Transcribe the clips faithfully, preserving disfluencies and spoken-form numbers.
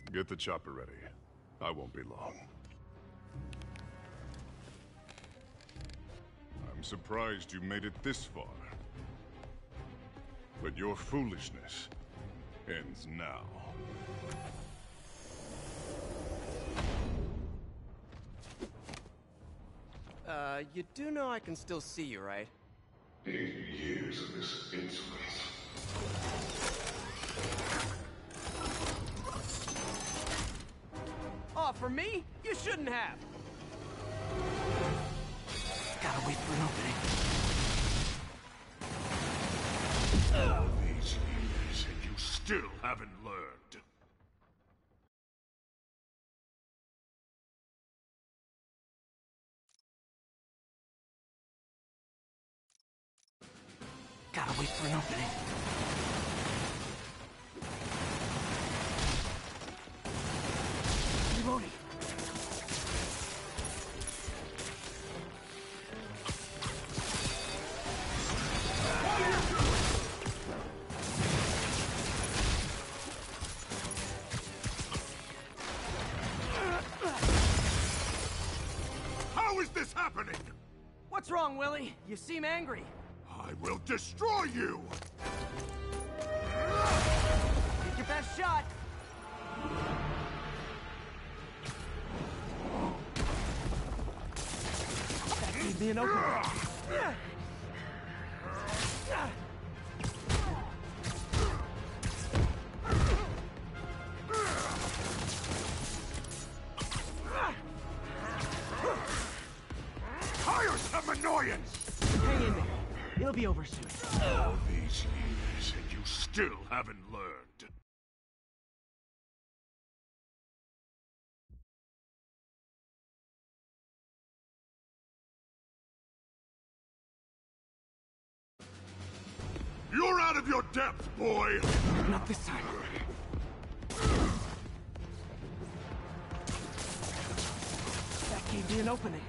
Get the chopper ready. I won't be long. I'm surprised you made it this far. But your foolishness ends now. Uh, you do know I can still see you, right? Eighty years of this insolence. Oh, for me? You shouldn't have! Gotta wait for an opening. All these years, and you still haven't learned. Gotta wait for an opening. Reloading. How is this happening? What's wrong, Willie? You seem angry. I will destroy you! Take your best shot! That gave me an opening. Tiresome annoyance! Hang in there. It'll be over soon. All these years, and you still haven't learned. You're out of your depth, boy! Not this time. That gave me an opening.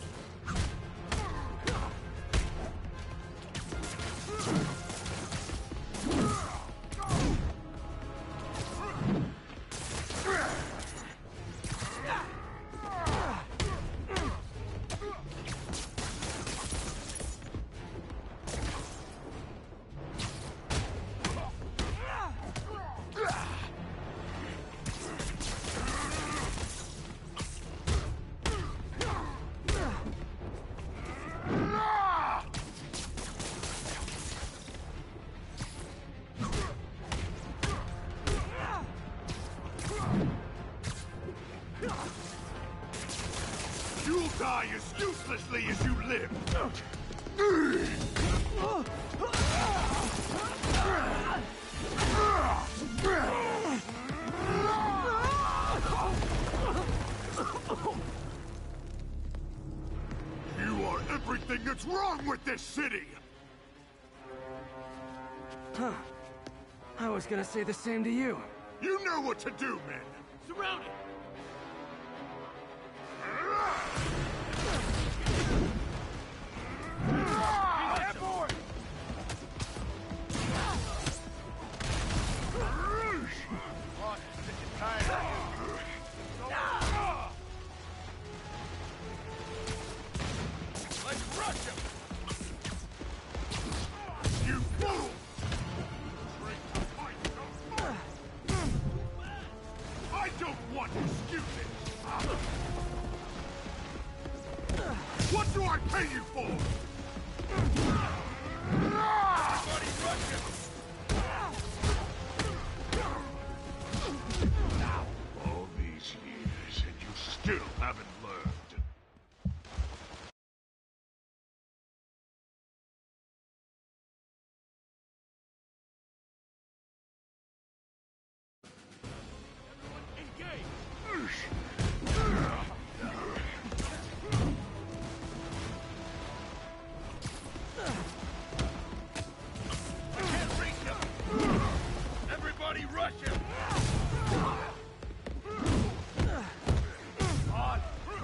You'll die as uselessly as you live! You are everything that's wrong with this city! Huh. I was gonna say the same to you. You know what to do, men! Surround it! You fool! I don't want excuses! What do I pay you for? Everybody rush him! All these years, and you still haven't learned. Everybody rush him! On!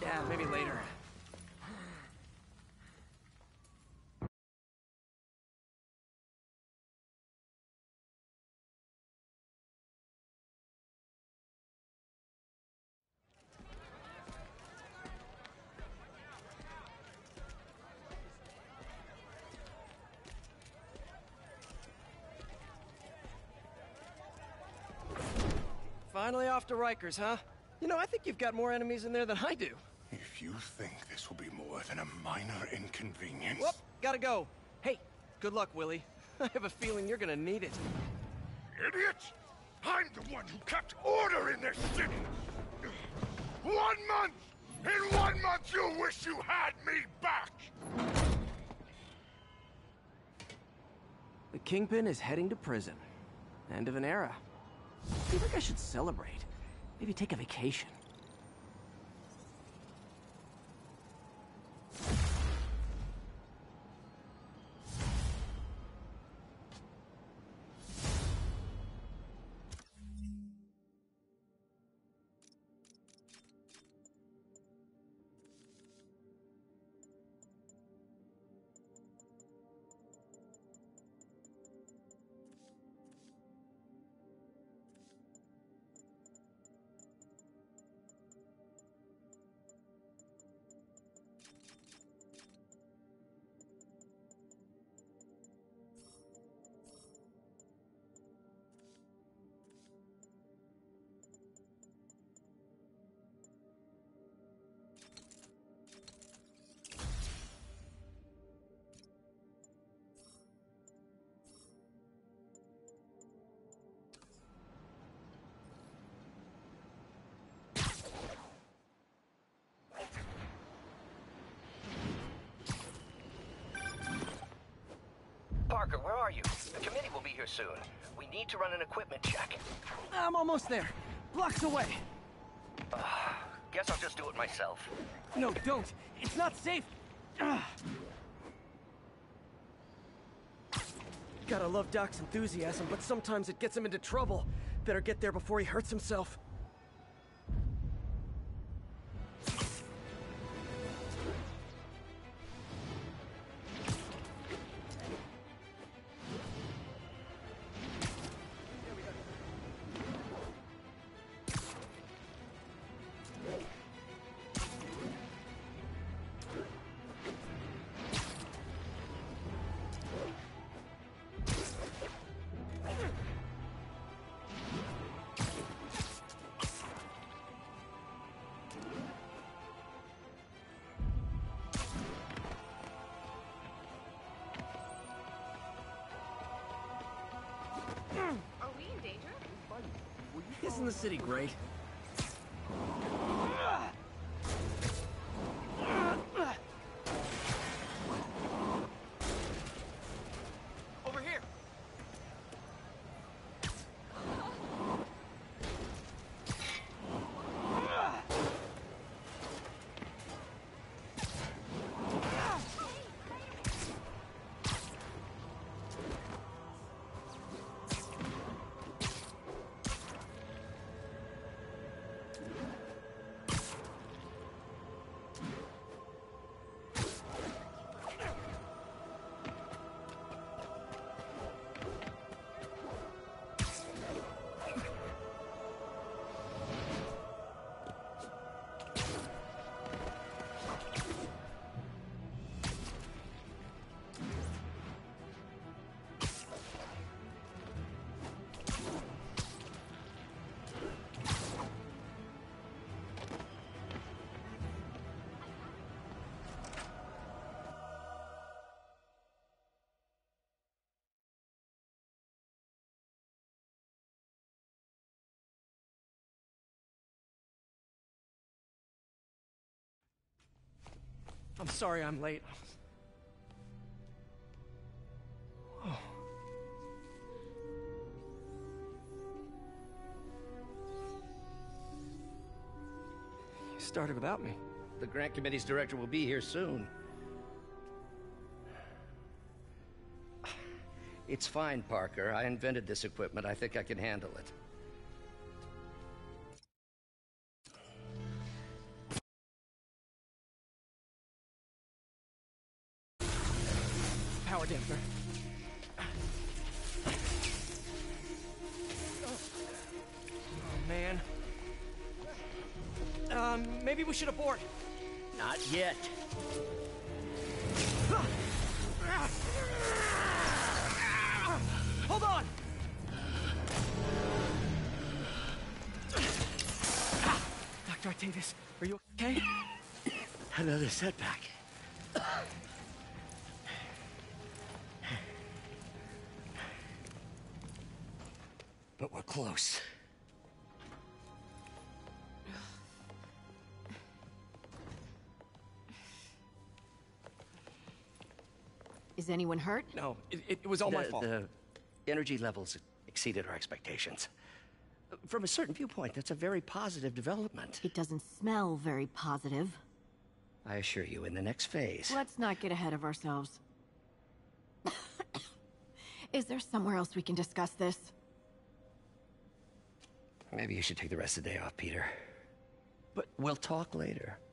Yeah, maybe later. Finally off to Rikers, huh? You know, I think you've got more enemies in there than I do. If you think this will be more than a minor inconvenience... Whoop, gotta go. Hey, good luck, Willie. I have a feeling you're gonna need it. Idiot! I'm the one who kept order in this city! One month! In one month you'll wish you had me back! The Kingpin is heading to prison. End of an era. I feel like I should celebrate. Maybe take a vacation. Parker, where are you? The committee will be here soon. We need to run an equipment check. I'm almost there. Blocks away. Uh, guess I'll just do it myself. No, don't. It's not safe. Ugh. Gotta love Doc's enthusiasm, but sometimes it gets him into trouble. Better get there before he hurts himself. Are we in danger? Isn't the city great? Over here. I'm sorry I'm late. Oh. You started without me. The grant committee's director will be here soon. It's fine, Parker. I invented this equipment. I think I can handle it. power damper. Oh, man. Um, maybe we should abort. Not yet. Hold on! Doctor Octavius, are you okay? Another setback. But we're close. Is anyone hurt? No, it, it was all my The- fault. The energy levels exceeded our expectations. From a certain viewpoint, that's a very positive development. It doesn't smell very positive. I assure you, in the next phase... Let's not get ahead of ourselves. Is there somewhere else we can discuss this? Maybe you should take the rest of the day off, Peter. But We'll talk later.